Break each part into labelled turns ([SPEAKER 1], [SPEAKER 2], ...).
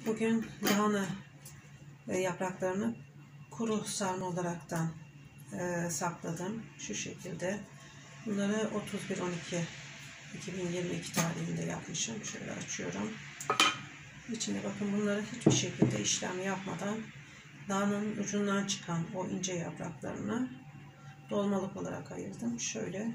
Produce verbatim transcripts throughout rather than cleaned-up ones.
[SPEAKER 1] Bugün lahana yapraklarını kuru sarma olaraktan e, sakladım. Şu şekilde. Bunları otuz bir on iki iki bin yirmi iki tarihinde yapmışım. Şöyle açıyorum. İçine bakın, bunları hiçbir şekilde işlem yapmadan lahananın ucundan çıkan o ince yapraklarını dolmalık olarak ayırdım. Şöyle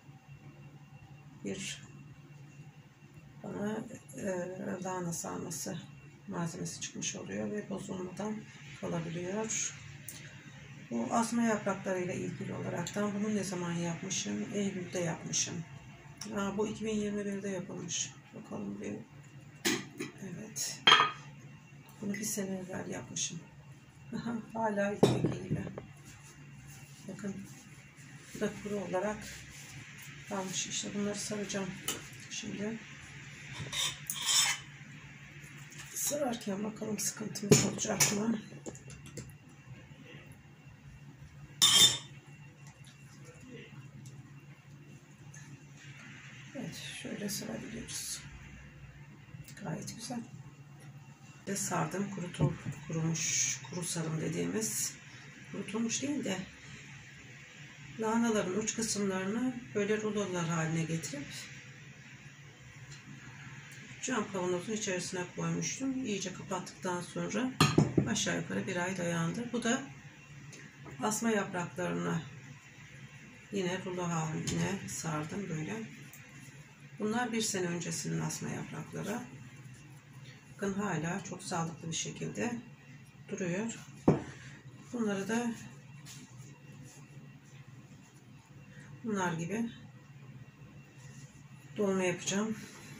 [SPEAKER 1] bir bana e, lahana sarması malzemesi çıkmış oluyor ve bozulmadan kalabiliyor. Bu asma yapraklarıyla ilgili olaraktan bunu ne zaman yapmışım? Eylül'de yapmışım. Aa, bu iki bin yirmi birde yapılmış. Bakalım bir. Evet. Bunu bir sene evvel yapmışım. Aha, hala ilgili gibi. Bakın. Bu da kuru olarak kalmış. İşte bunları saracağım. Şimdi sararken bakalım sıkıntımız olacak mı? Evet, şöyle sarabiliyoruz. Gayet güzel. Ve sardım, kurutul, kurumuş, kuru sarım dediğimiz, kurutulmuş değil de lahanaların uç kısımlarını böyle rulolar haline getirip cam kavanozun içerisine koymuştum. İyice kapattıktan sonra aşağı yukarı bir ay dayandı. Bu da asma yapraklarını yine rulo haline sardım böyle. Bunlar bir sene öncesinin asma yaprakları. Bakın hala çok sağlıklı bir şekilde duruyor. Bunları da bunlar gibi dolma yapacağım.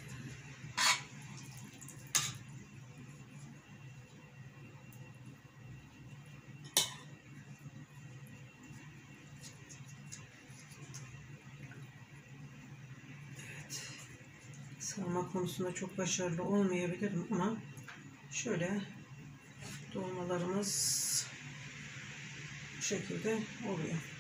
[SPEAKER 1] Sarma konusunda çok başarılı olmayabilirim ama şöyle dolmalarımız bu şekilde oluyor.